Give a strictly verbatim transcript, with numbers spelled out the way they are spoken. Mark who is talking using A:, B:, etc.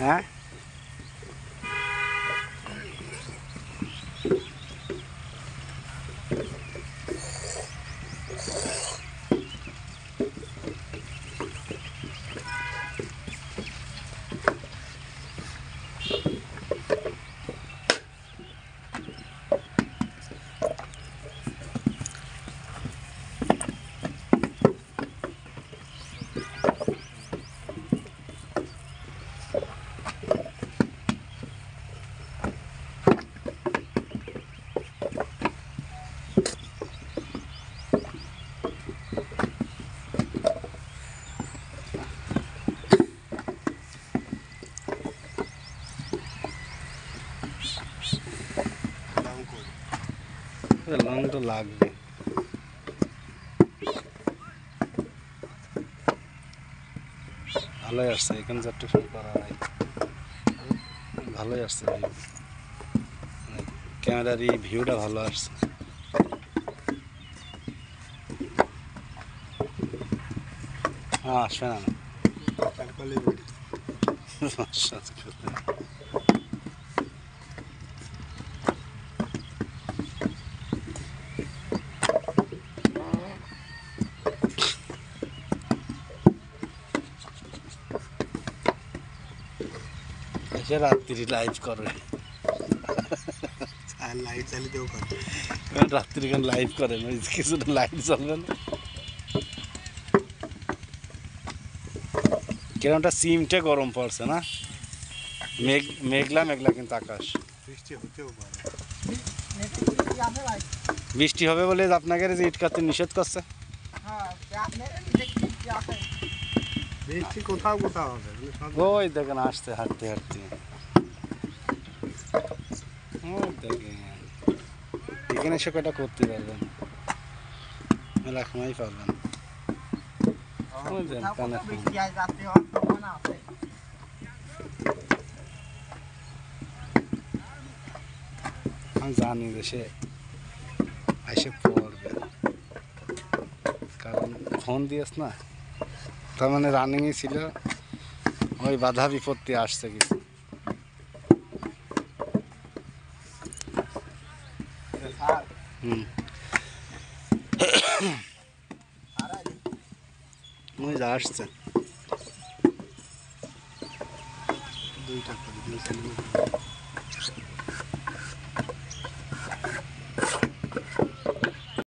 A: হ্যাঁ লং তো লাগবে ভালোই আসছে এখানে চারটে ফোন করা নাই ভালোই আসছে ক্যামেরার এই ভিউটা ভালো আসছে হ্যাঁ আসবে না এসে রাত্রি লাইভ করে
B: লাইট চালিয়েও করে
A: রাত্রি কেন লাইভ করেন কিছুটা লাইট চলবে না কিরমটা সিমটা গরম পড়ছে না মেঘ মেঘলা মেঘলা কিন্তু আকাশ
B: বৃষ্টি হতেও পারে
A: বৃষ্টি হবে বলে আপনাকে ইট কাটতে নিষেধ করছে
B: বৃষ্টি কোথাও কোথাও হবে
A: ওই দেখেন আসতে হাঁটতে হাঁটতে ওই দেখেন এখানে এসে কয়টা করতে পারবেন মেলা সময় পারবেন আমি জানি যে সে এসে পড়বে কারণ ফোন দিয়েছ না তার মানে রানিংই ছিল ওই বাধা বিপত্তি আসছে কিছু হুম ওই যা আসছে
B: দুইটা করে